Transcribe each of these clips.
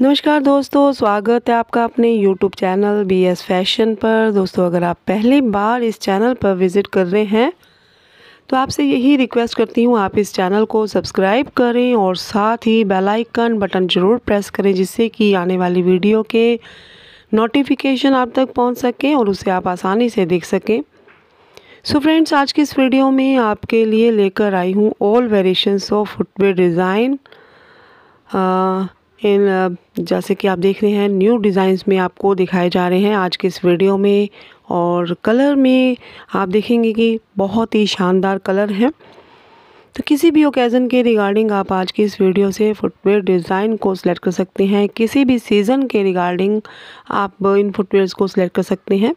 नमस्कार दोस्तों, स्वागत है आपका अपने YouTube चैनल BS फैशन पर। दोस्तों, अगर आप पहली बार इस चैनल पर विज़िट कर रहे हैं तो आपसे यही रिक्वेस्ट करती हूँ, आप इस चैनल को सब्सक्राइब करें और साथ ही बेल आइकन बटन ज़रूर प्रेस करें, जिससे कि आने वाली वीडियो के नोटिफिकेशन आप तक पहुँच सकें और उसे आप आसानी से देख सकें। सो फ्रेंड्स, आज की इस वीडियो में आपके लिए लेकर आई हूँ all variations of footwear design जैसे कि आप देख रहे हैं न्यू डिज़ाइंस में आपको दिखाए जा रहे हैं आज के इस वीडियो में। और कलर में आप देखेंगे कि बहुत ही शानदार कलर हैं। तो किसी भी ओकेज़न के रिगार्डिंग आप आज की इस वीडियो से फुटवेयर डिज़ाइन को सिलेक्ट कर सकते हैं। किसी भी सीज़न के रिगार्डिंग आप इन फुटवेयर्स को सिलेक्ट कर सकते हैं।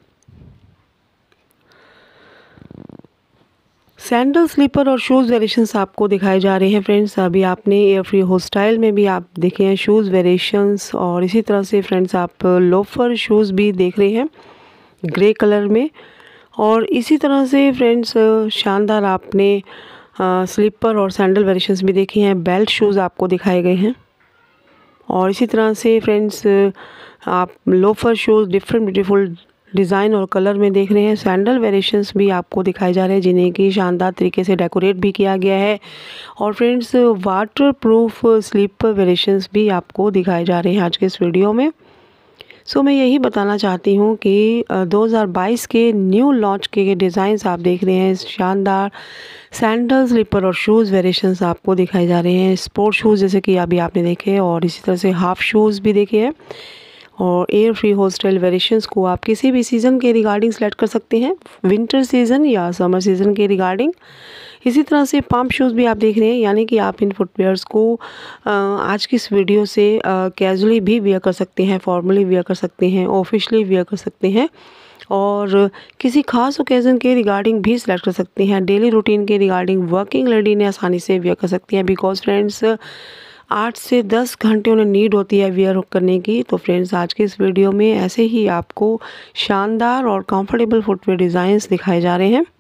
सैंडल, स्लीपर और शूज़ वेरिएशंस आपको दिखाए जा रहे हैं फ्रेंड्स। अभी आपने एयर फ्री हो स्टाइल में भी आप देखे हैं शूज़ वेरिएशंस, और इसी तरह से फ्रेंड्स आप लोफर शूज़ भी देख रहे हैं ग्रे कलर में। और इसी तरह से फ्रेंड्स शानदार आपने स्लीपर और सैंडल वेरिएशंस भी देखे हैं। बेल्ट शूज़ आपको दिखाए गए हैं। और इसी तरह से फ्रेंड्स आप loafer shoes different beautiful design और कलर में देख रहे हैं। सैंडल वेरिएशंस भी आपको दिखाए जा रहे हैं, जिन्हें कि शानदार तरीके से डेकोरेट भी किया गया है। और friends waterproof slipper variations भी आपको दिखाए जा रहे हैं आज के इस वीडियो में। सो मैं यही बताना चाहती हूँ कि 2022 के न्यू लॉन्च के डिज़ाइंस आप देख रहे हैं। शानदार सैंडल, स्लीपर और शूज़ वेरिएशंस आपको दिखाए जा रहे हैं। स्पोर्ट शूज़ जैसे कि अभी आपने देखे, और इसी तरह से हाफ शूज़ भी देखे हैं। और एयर फ्री हो स्टाइल वेरिएशंस को आप किसी भी सीज़न के रिगार्डिंग सेलेक्ट कर सकते हैं, विंटर सीज़न या समर सीज़न के रिगार्डिंग। इसी तरह से पम्प शूज़ भी आप देख रहे हैं, यानी कि आप इन फुटवेयर्स को आज की इस वीडियो से कैजुअली भी वेयर कर सकते हैं, फॉर्मली वेयर कर सकते हैं, ऑफिशियली वेयर कर सकते हैं, और किसी खास ओकेज़न के रिगार्डिंग भी सिलेक्ट कर सकते हैं। डेली रूटीन के रिगार्डिंग वर्किंग लेडी ने आसानी से वेयर कर सकती हैं, बिकॉज फ्रेंड्स 8 से 10 घंटे उन्हें नीड होती है वेयर करने की। तो फ्रेंड्स आज के इस वीडियो में ऐसे ही आपको शानदार और कंफर्टेबल फुटवेयर डिज़ाइंस दिखाए जा रहे हैं।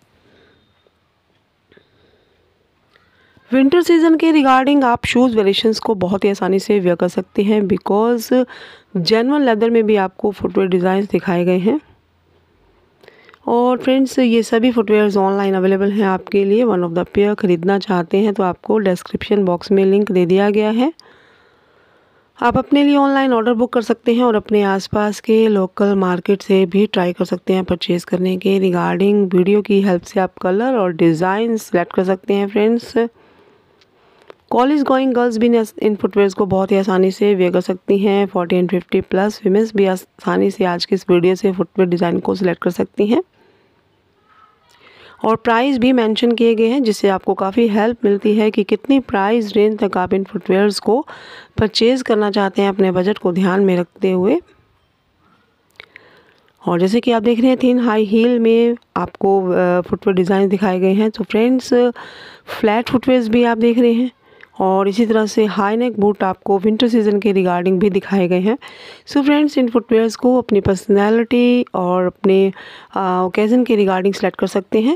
विंटर सीज़न के रिगार्डिंग आप शूज़ वेरिएशंस को बहुत ही आसानी से वेयर कर सकते हैं, बिकॉज जेन्युइन लेदर में भी आपको फुटवेयर डिज़ाइंस दिखाए गए हैं। और फ्रेंड्स ये सभी फुटवेयर्स ऑनलाइन अवेलेबल हैं आपके लिए। वन ऑफ द पेयर ख़रीदना चाहते हैं तो आपको डिस्क्रिप्शन बॉक्स में लिंक दे दिया गया है। आप अपने लिए ऑनलाइन ऑर्डर बुक कर सकते हैं और अपने आसपास के लोकल मार्केट से भी ट्राई कर सकते हैं परचेज़ करने के रिगार्डिंग। वीडियो की हेल्प से आप कलर और डिज़ाइन सेलेक्ट कर सकते हैं फ्रेंड्स। कॉलेज गोइंग गर्ल्स भी इन फुटवेयर्स को बहुत ही आसानी से वेयर कर सकती हैं। 40 एंड 50 प्लस वीमेंस भी आसानी से आज की इस वीडियो से फुटवेयर डिज़ाइन को सिलेक्ट कर सकती हैं। और प्राइस भी मेंशन किए गए हैं, जिससे आपको काफ़ी हेल्प मिलती है कि कितनी प्राइस रेंज तक आप इन फुटवेयर्स को परचेज़ करना चाहते हैं, अपने बजट को ध्यान में रखते हुए। और जैसे कि आप देख रहे हैं थिन हाई हील में आपको फुटवेयर डिज़ाइन दिखाए गए हैं। तो फ्रेंड्स फ्लैट फुटवेयर्स भी आप देख रहे हैं, और इसी तरह से हाई नेक बूट आपको विंटर सीज़न के रिगार्डिंग भी दिखाए गए हैं। सो फ्रेंड्स इन फुटवेयर्स को अपनी पर्सनैलिटी और अपने ओकेज़न के रिगार्डिंग सेलेक्ट कर सकते हैं।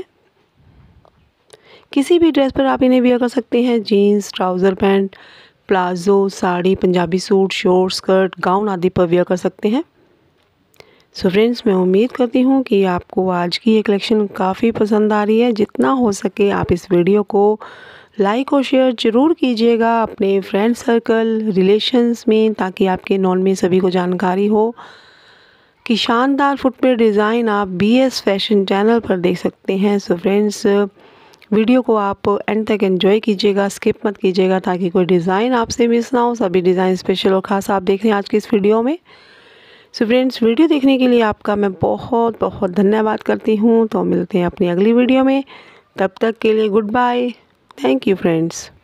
किसी भी ड्रेस पर आप इन्हें वेयर कर सकते हैं। Jeans, trouser, pant, palazzo, sari, Punjabi suit, short, skirt, gown आदि पर वेयर कर सकते हैं। सो फ्रेंड्स मैं उम्मीद करती हूँ कि आपको आज की ये कलेक्शन काफ़ी पसंद आ रही है। जितना हो सके आप इस वीडियो को लाइक और शेयर ज़रूर कीजिएगा अपने फ्रेंड सर्कल, रिलेशंस में, ताकि आपके नॉन में सभी को जानकारी हो कि शानदार फुटवेयर डिज़ाइन आप BS फैशन चैनल पर देख सकते हैं। सो फ्रेंड्स वीडियो को आप एंड तक एंजॉय कीजिएगा, स्किप मत कीजिएगा, ताकि कोई डिज़ाइन आपसे मिस ना हो। सभी डिज़ाइन स्पेशल और ख़ास आप देख रहे हैं आज की इस वीडियो में। सो फ्रेंड्स वीडियो देखने के लिए आपका मैं बहुत बहुत धन्यवाद करती हूँ। तो मिलते हैं अपनी अगली वीडियो में, तब तक के लिए good bye. Thank you friends.